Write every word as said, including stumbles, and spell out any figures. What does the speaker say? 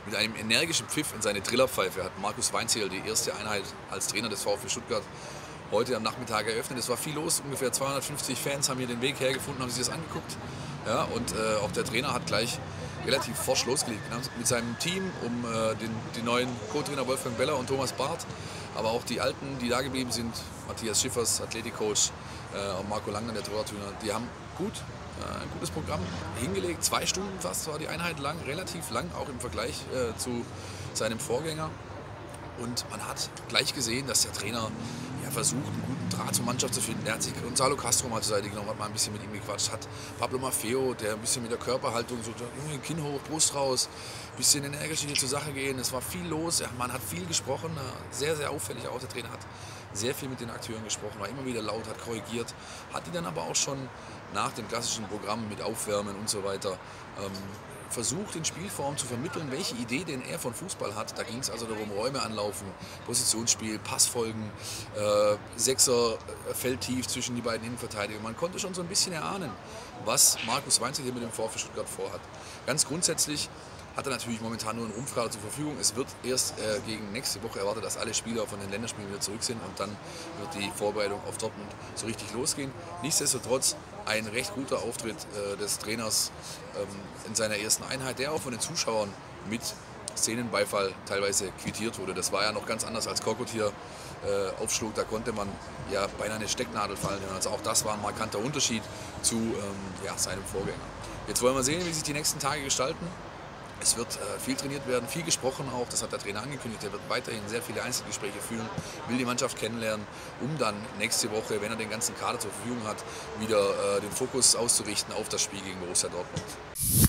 Mit einem energischen Pfiff in seine Trillerpfeife hat Markus Weinzierl die erste Einheit als Trainer des VfB Stuttgart heute am Nachmittag eröffnet. Es war viel los, ungefähr zweihundertfünfzig Fans haben hier den Weg hergefunden, haben sich das angeguckt. Ja, und äh, auch der Trainer hat gleich relativ forsch losgelegt mit seinem Team um äh, den, die neuen Co-Trainer Wolfgang Beller und Thomas Barth, aber auch die Alten, die da geblieben sind, Matthias Schiffers, Athletikcoach, äh, und Marco Langner, der Torwarthühner, die haben gut, äh, ein gutes Programm hingelegt. Zwei Stunden fast war die Einheit lang, relativ lang, auch im Vergleich äh, zu seinem Vorgänger. Und man hat gleich gesehen, dass der Trainer ja, versucht, einen guten Draht zur Mannschaft zu finden. Er hat sich Gonzalo Castro mal zur Seite genommen, hat mal ein bisschen mit ihm gequatscht, hat Pablo Maffeo, der ein bisschen mit der Körperhaltung, so Kinn hoch, Brust raus, ein bisschen energisch hier zur Sache gehen. Es war viel los, ja, man hat viel gesprochen, sehr, sehr auffällig auch. Der Trainer hat sehr viel mit den Akteuren gesprochen, war immer wieder laut, hat korrigiert, hat die dann aber auch schon nach dem klassischen Programm mit Aufwärmen und so weiter ähm, versucht, in Spielform zu vermitteln, welche Idee denn er von Fußball hat. Da ging es also darum, Räume anlaufen, Positionsspiel, Passfolgen, äh, Sechser, Feldtief zwischen die beiden Innenverteidiger. Man konnte schon so ein bisschen erahnen, was Markus Weinzierl hier mit dem VfB Stuttgart vorhat. Ganz grundsätzlich hat er natürlich momentan nur einen Rumpfkader zur Verfügung. Es wird erst äh, gegen nächste Woche erwartet, dass alle Spieler von den Länderspielen wieder zurück sind und dann wird die Vorbereitung auf Dortmund so richtig losgehen. Nichtsdestotrotz ein recht guter Auftritt äh, des Trainers ähm, in seiner ersten Einheit, der auch von den Zuschauern mit Szenenbeifall teilweise quittiert wurde. Das war ja noch ganz anders, als Korkut hier äh, aufschlug. Da konnte man ja beinahe eine Stecknadel fallen. Also auch das war ein markanter Unterschied zu ähm, ja, seinem Vorgänger. Jetzt wollen wir sehen, wie sich die nächsten Tage gestalten. Es wird äh, viel trainiert werden, viel gesprochen auch, das hat der Trainer angekündigt. Er wird weiterhin sehr viele Einzelgespräche führen, will die Mannschaft kennenlernen, um dann nächste Woche, wenn er den ganzen Kader zur Verfügung hat, wieder äh, den Fokus auszurichten auf das Spiel gegen Borussia Dortmund.